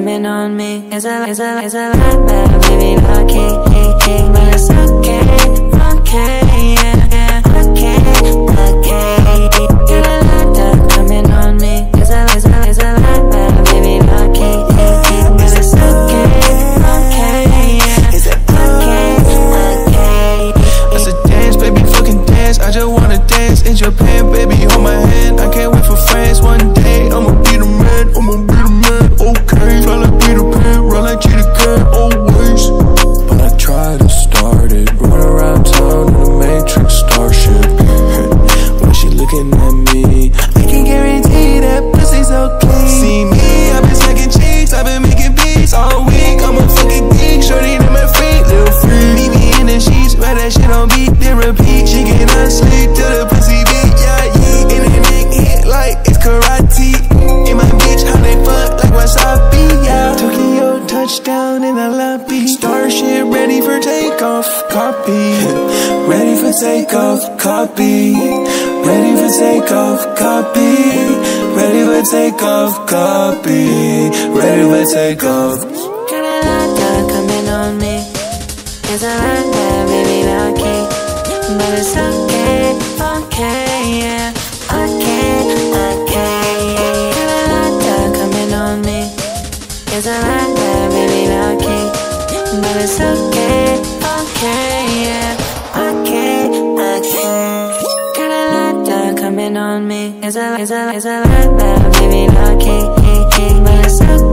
coming on me. It's a lot better, baby, lucky. But it's okay, yeah, okay. Got a lot that coming on me. It's a lot better, baby, lucky. But it's okay, yeah, it's okay. I said dance, baby, fucking dance. I just wanna dance in Japan, baby, hold my hand. I can't wait for France one day. I'ma be the man, okay. Fly like Peter Pan, run like Cheetah Cat, always. But I try to start it, run around town in a Matrix starship. When she looking at me, I can guarantee that pussy's okay. See me, I've been sucking cheeks, I've been making beats all week. I'm a fucking geek, shorty in my feet, little freak. Meet me in the sheets, write that shit on beat, then repeat. She cannot sleep till the pussy beat, yeah, yeah. In the neck, hit like it's karate. In my bitch, how they fuck like wasabi, yeah. Tokyo touchdown in the lobby. Starship ready for takeoff, copy. Ready for takeoff, copy. Ready for takeoff, copy. Ready for takeoff, copy. Ready for takeoff. Got a lot that coming on me. It's a lot that, baby, lucky. But it's okay, yeah, okay. Got a lot that coming on me. It's a lot that, baby, lucky. But it's okay, yeah, okay. Got a lot that coming on me. It's a lot that, baby, lucky. But it's okay.